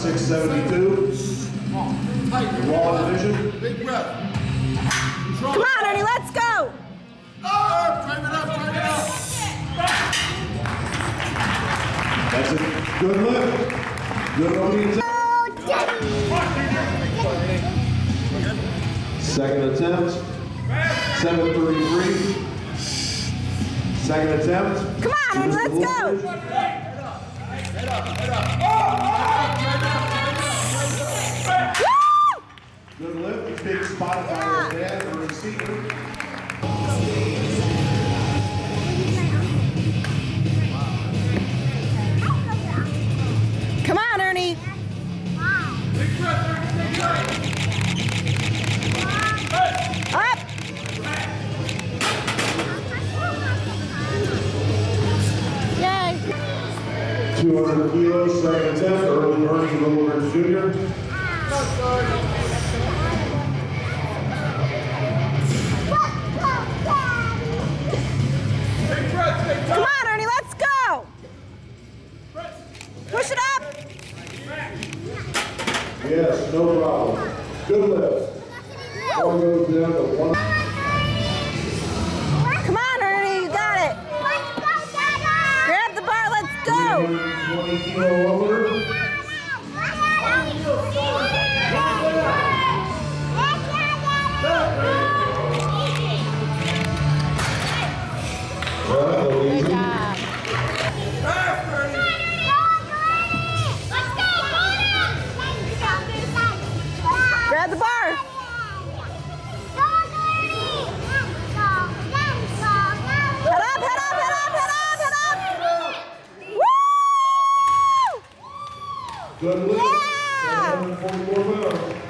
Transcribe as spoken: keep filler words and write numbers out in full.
six seventy-two. Raw division. Big breath. Come on, Ernie, let's go. Oh, drive it up, drive it up. That's a good lift. Good opening. Second attempt. seven thirty-three. Second attempt. Come on, Ernie, let's go. Head up, head up. Good lift. He's being spotted by his dad or receiver. Come on, Ernie. Up. Yay. two hundred kilos, second attempt. Early Ernie Lilliebridge Junior Come on, Ernie, let's go. Push it up. Yes, no problem. Good lift. One goes down to one. Come on, Ernie, you got it. Grab the bar, let's go. twenty kilo over. Good job. Grab the bar. Head up, head up, head up, head up, head up. Woo! Good lift. Yeah! seven forty-four pounds.